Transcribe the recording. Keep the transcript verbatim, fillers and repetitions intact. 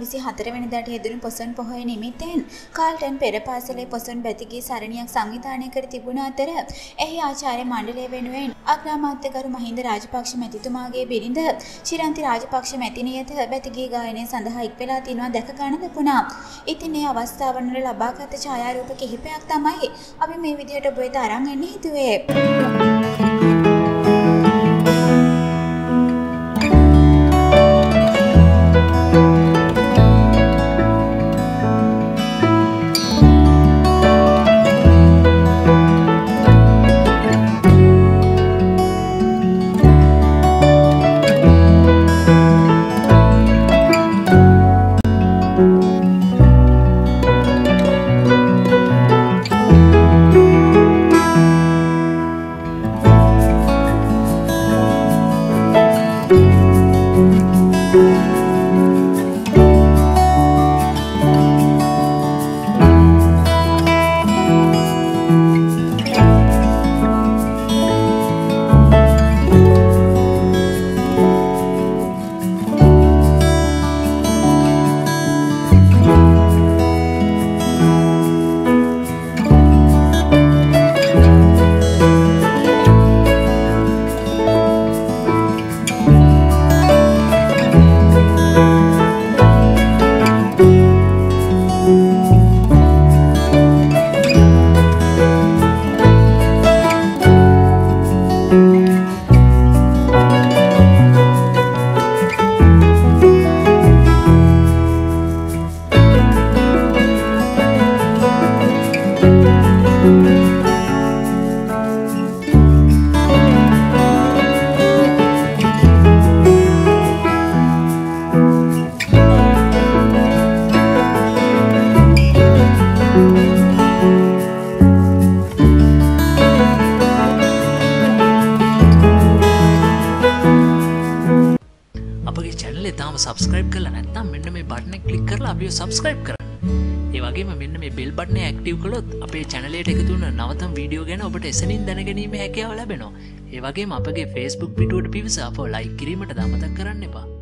විසිහතර වෙනිදාට යෙදුණු පොසොන් පොහොය නිමිත්තෙන් Carlton පෙර පාසලේ පොසොන් බැතිගී සරණියක් සංවිධානය කර තිබුණ අතර එහි ආචාර්ය මණ්ඩලය වෙනුවෙන් අග්‍රාමාත්‍යකරු මහින්ද රාජපක්ෂ මැතිතුමාගේ බිරිඳ ශිරන්ති රාජපක්ෂ මැතිණියද බැතිගී ගායනය සඳහා එක් වෙලා තිනවා දැක ගන්න ලැබුණා. ඉතින් මේ අවස්ථාවන් වල ලබාගත් ඡායාරූප කිහිපයක් තමයි අපි මේ විදිහට ඔබ වෙත අරන් එන්න හිතුවේ. subscribe කරලා නැත්නම් මෙන්න මේ බටන් එක ක්ලික් කරලා අපිව subscribe කරන්න. ඒ වගේම මෙන්න මේ bell button එක active කළොත් අපේ channel එකට එකතු වෙන නවතම වීඩියෝ ගැන ඔබට එසනින් දැනගැනීමේ හැකියාව ලැබෙනවා. ඒ වගේම අපගේ Facebook පිටුවට පිවිස අපව like කිරීමට අමතක කරන්න එපා.